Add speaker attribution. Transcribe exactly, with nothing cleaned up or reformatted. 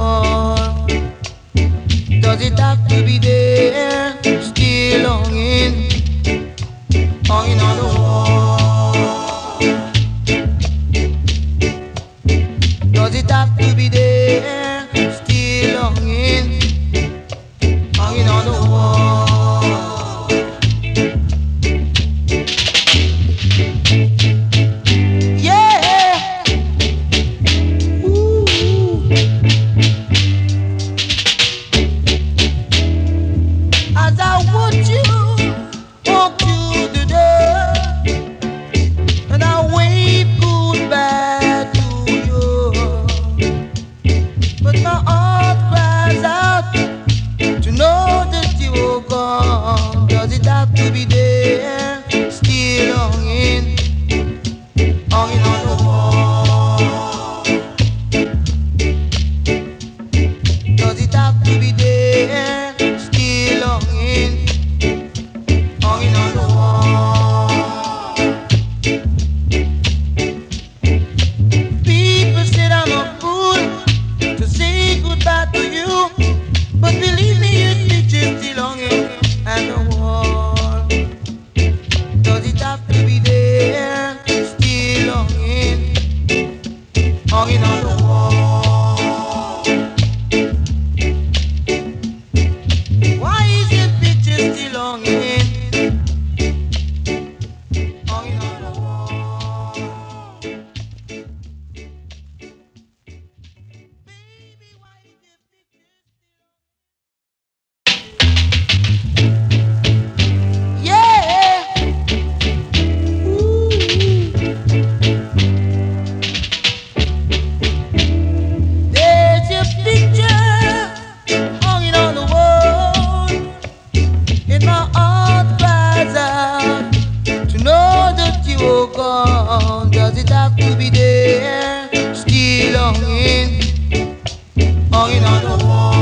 Speaker 1: wall? Does it have to be there, still hanging, hanging on the wall? Does it have to be there, still hanging, hanging on the wall? Yeah. Ooh. As I watch you walk through the door, and I wave goodbye to you, but my heart cries out to know that you are gone. Does it have to be there, still hanging, hanging on the wall? Does it have to be there, still hanging, hanging on the wall? People said I'm a fool to say goodbye to you, but believe me, your picture's still hanging on the wall. Does it have to be there, still hanging, hanging on the wall? Why is your picture still hanging, hanging on the wall? Baby, why is your picture still... Yeah. Ooh. There's your picture hanging on the wall, and my heart cries out to know that you are gone. Does it have to be there, still hanging, hanging on the wall?